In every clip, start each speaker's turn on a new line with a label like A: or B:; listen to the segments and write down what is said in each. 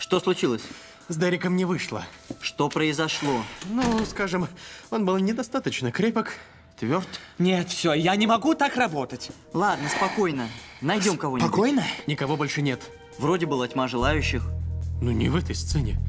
A: Что случилось?
B: С Дереком не вышло.
A: Что произошло?
B: Ну, скажем, он был недостаточно крепок, тверд.
C: Нет, все, я не могу так работать.
A: Ладно, спокойно. Найдем кого-нибудь.
C: Спокойно?
B: Никого больше нет.
A: Вроде была тьма желающих.
B: Ну, не в этой сцене.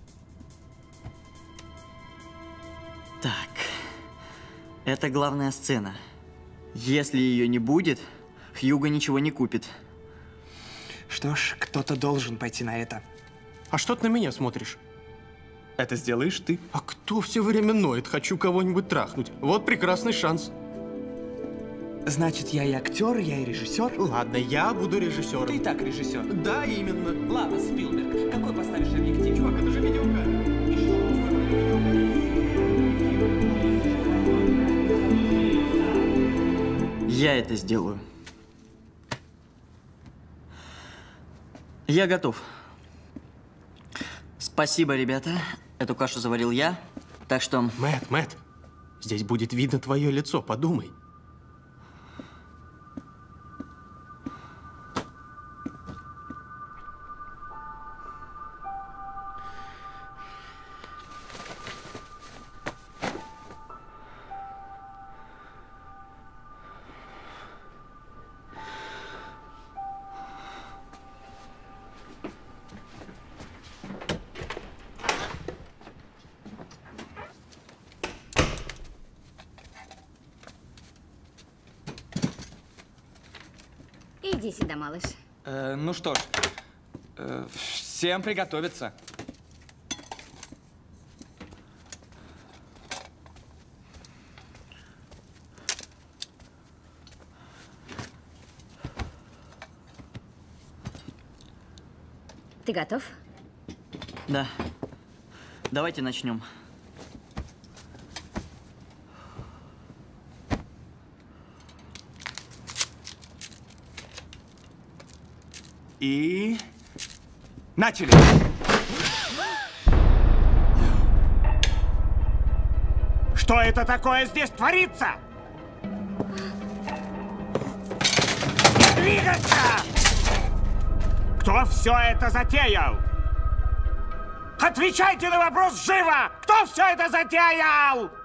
A: Так. Это главная сцена. Если ее не будет, Хьюго ничего не купит.
C: Что ж, кто-то должен пойти на это.
B: А что ты на меня смотришь?
C: Это сделаешь ты.
B: А кто все время ноет? Хочу кого-нибудь трахнуть. Вот прекрасный шанс.
C: Значит, я и актер, я и режиссер.
B: Ладно, я буду режиссером.
C: Ты и так режиссер.
B: Да, именно.
C: Ладно, Спилберг, какой поставишь объектив?
B: Чувак, это же видеокамера.
A: Я это сделаю. Я готов. Спасибо, ребята. Эту кашу заварил я, так что...
B: Мэтт, здесь будет видно твое лицо, подумай.
D: Иди сюда, малыш.
C: Ну что ж, всем приготовиться.
D: Ты готов?
A: Да. Давайте начнем.
C: И... начали!
E: Что это такое здесь творится? Не двигаться! Кто все это затеял? Отвечайте на вопрос живо! Кто все это затеял?